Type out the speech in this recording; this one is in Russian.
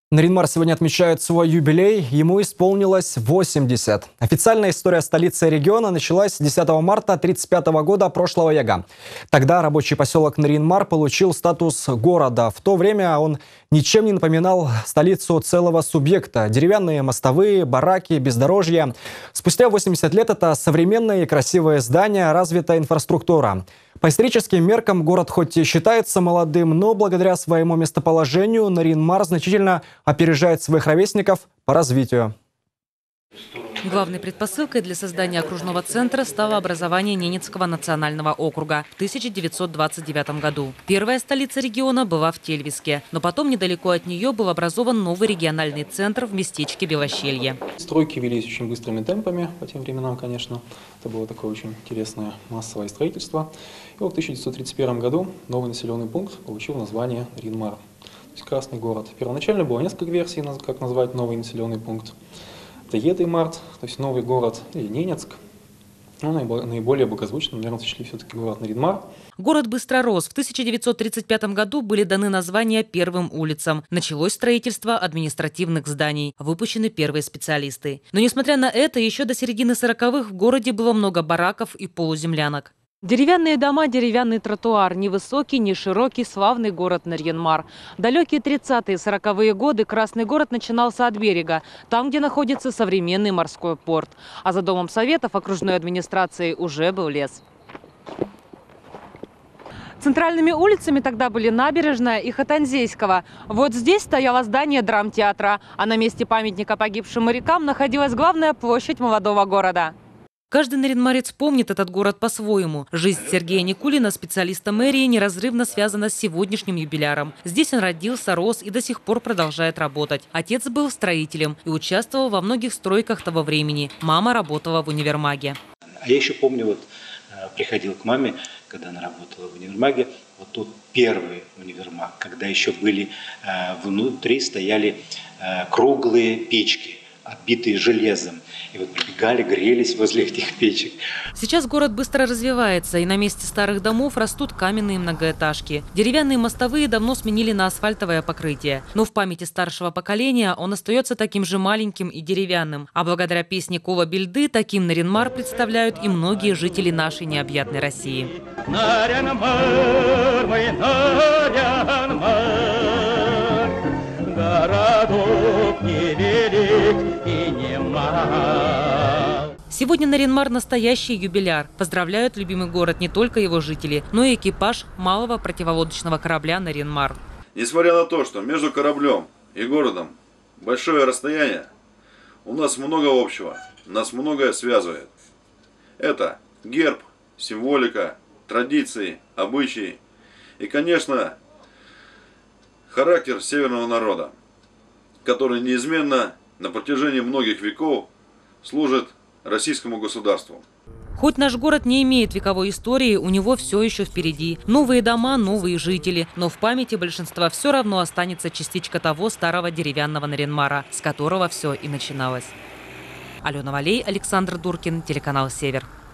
Нарин-Мар сегодня отмечает свой юбилей, ему исполнилось 80. Официальная история столицы региона началась 10 марта 1935 года прошлого века. Тогда рабочий поселок Нарин-Мар получил статус города. В то время он ничем не напоминал столицу целого субъекта. Деревянные мостовые, бараки, бездорожье. Спустя 80 лет это современное и красивое здание, развитая инфраструктура. По историческим меркам город хоть и считается молодым, но благодаря своему местоположению Нарин-Мар значительно опережает своих ровесников по развитию. Главной предпосылкой для создания окружного центра стало образование Ненецкого национального округа в 1929 году. Первая столица региона была в Тельвиске, но потом недалеко от нее был образован новый региональный центр в местечке Белощелье. Стройки велись очень быстрыми темпами по тем временам, конечно. Это было такое очень интересное массовое строительство. И вот в 1931 году новый населенный пункт получил название Нарин-Мар, то есть Красный город. Первоначально было несколько версий, как назвать новый населенный пункт. Это Едой-Март, то есть новый город, или Ненецк. Но наиболее благозвучно, наверное, сочли все-таки город Нарин-Мар. Город быстро рос. В 1935 году были даны названия первым улицам. Началось строительство административных зданий. Выпущены первые специалисты. Но несмотря на это, еще до середины 40-х в городе было много бараков и полуземлянок. Деревянные дома, деревянный тротуар. Ни высокий, ни широкий, славный город Нарин-Мар. Далекие 30-е, 40-е годы Красный город начинался от берега, там, где находится современный морской порт. А за Домом Советов окружной администрации уже был лес. Центральными улицами тогда были Набережная и Хотанзейского. Вот здесь стояло здание драмтеатра, а на месте памятника погибшим морякам находилась главная площадь молодого города. Каждый наринмарец помнит этот город по-своему. Жизнь Сергея Никулина, специалиста мэрии, неразрывно связана с сегодняшним юбиляром. Здесь он родился, рос и до сих пор продолжает работать. Отец был строителем и участвовал во многих стройках того времени. Мама работала в универмаге. А я еще помню, приходил к маме, когда она работала в универмаге, вот тут первый универмаг, когда еще были внутри стояли круглые печки, оббитые железом. И вот прибегали, грелись возле этих печек. Сейчас город быстро развивается, и на месте старых домов растут каменные многоэтажки. Деревянные мостовые давно сменили на асфальтовое покрытие. Но в памяти старшего поколения он остается таким же маленьким и деревянным. А благодаря песне Кола Бельды таким Нарин-Мар представляют и многие жители нашей необъятной России. Городок невелик и не мал. Сегодня Нарин-Мар настоящий юбиляр. Поздравляют любимый город не только его жители, но и экипаж малого противолодочного корабля Нарин-Мар. Несмотря на то, что между кораблем и городом большое расстояние, у нас много общего, нас многое связывает. Это герб, символика, традиции, обычаи и, конечно, характер северного народа, который неизменно на протяжении многих веков служит российскому государству. Хоть наш город не имеет вековой истории, у него все еще впереди. Новые дома, новые жители. Но в памяти большинства все равно останется частичка того старого деревянного Нарин-Мара, с которого все и начиналось. Алена Валей, Александр Дуркин, телеканал «Север».